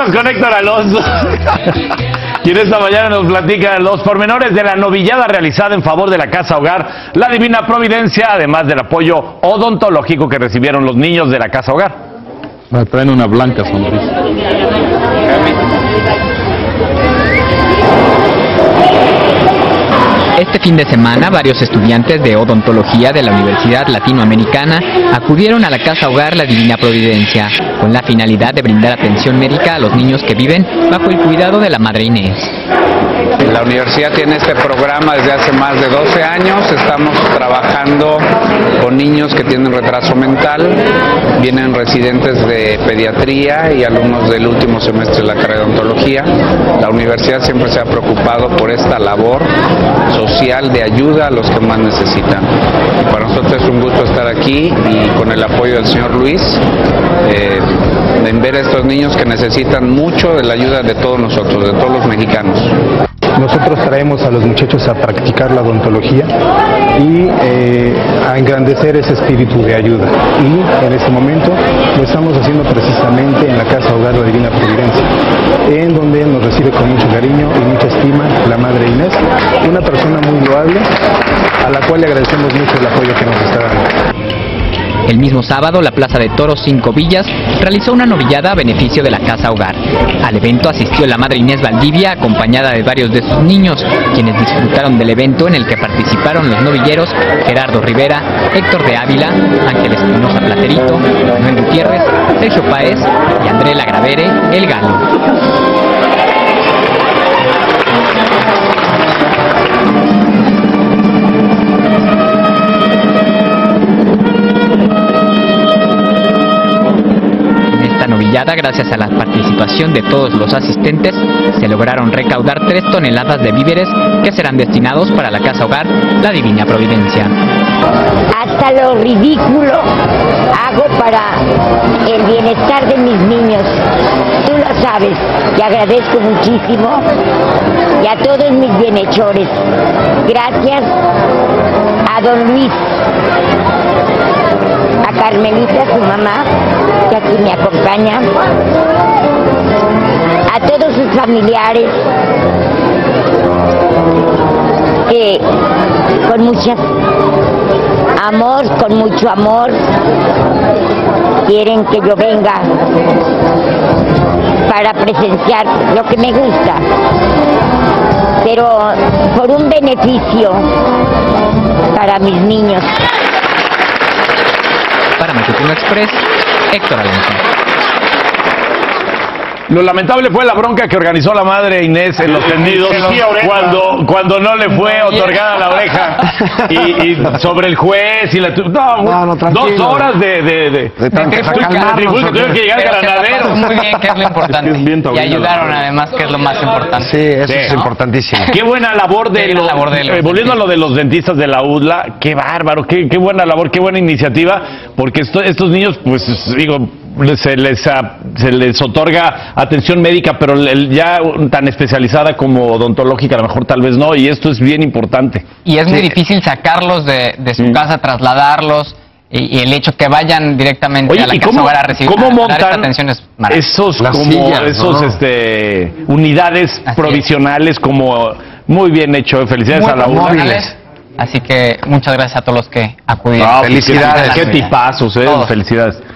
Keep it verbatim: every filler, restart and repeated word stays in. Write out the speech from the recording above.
Vámonos con Héctor Alonso, quien esta mañana nos platica los pormenores de la novillada realizada en favor de la Casa Hogar La Divina Providencia, además del apoyo odontológico que recibieron los niños de la Casa Hogar. Me traen una blanca sonrisa. Este fin de semana, varios estudiantes de odontología de la Universidad Latinoamericana acudieron a la Casa Hogar La Divina Providencia, con la finalidad de brindar atención médica a los niños que viven bajo el cuidado de la Madre Inés. La universidad tiene este programa desde hace más de doce años, estamos trabajando con niños que tienen retraso mental, vienen residentes de pediatría y alumnos del último semestre de la carrera de odontología. La universidad siempre se ha preocupado por esta labor social de ayuda a los que más necesitan. Y para nosotros es un gusto estar aquí y con el apoyo del señor Luis, eh, en ver a estos niños que necesitan mucho de la ayuda de todos nosotros, de todos los mexicanos. Nosotros traemos a los muchachos a practicar la odontología y eh, a engrandecer ese espíritu de ayuda. Y en este momento lo estamos haciendo precisamente en la Casa Hogar La Divina Providencia, en donde nos recibe con mucho cariño y mucha estima la Madre Inés, una persona muy loable, a la cual le agradecemos mucho el apoyo que nos está dando. El mismo sábado, la Plaza de Toros Cinco Villas realizó una novillada a beneficio de la Casa Hogar. Al evento asistió la Madre Inés Valdivia, acompañada de varios de sus niños, quienes disfrutaron del evento en el que participaron los novilleros Gerardo Rivera, Héctor de Ávila, Ángel Espinosa Platerito, Manuel Gutiérrez, Sergio Páez y André Lagravere, El Galo. Novillada, gracias a la participación de todos los asistentes, se lograron recaudar tres toneladas de víveres que serán destinados para la Casa Hogar La Divina Providencia. Hasta lo ridículo hago para el bienestar de mis niños. Tú lo sabes, y agradezco muchísimo y a todos mis bienhechores. Gracias a don Luis, a Carmelita, su mamá, que aquí me acompaña, a todos sus familiares, que con mucho amor, con mucho amor, quieren que yo venga para presenciar lo que me gusta, pero por un beneficio para mis niños. Para Matutino Express, Héctor Alonso. Lo lamentable fue la bronca que organizó la Madre Inés en los tendidos cuando, cuando no le fue otorgada la oreja y, y sobre el juez y la no, no, no, dos horas de de, de, de, de tuvieron que llegar Granaderos. Muy bien, que es lo importante. Es es y ayudaron además, que es lo más importante. Sí, eso sí, es ¿no? importantísimo. Qué buena labor de, lo, labor de los eh, volviendo a lo de los dentistas de la U D L A, qué bárbaro, qué, qué buena labor, qué buena iniciativa, porque esto, estos niños, pues digo, se les se les otorga atención médica, pero el, ya tan especializada como odontológica a lo mejor tal vez no, y esto es bien importante. Y es sí. muy difícil sacarlos de, de su mm. casa, trasladarlos, y, y el hecho que vayan directamente Oye, a la ¿y Casa cómo, Hogar a recibir cómo a, montan a atención es esos, como, sillas, esos ¿no? este, unidades Así provisionales es. Como muy bien hecho? Felicidades muy a la U D L A. Así que muchas gracias a todos los que acudieron. No, felicidades. Qué tipazos, eh, felicidades.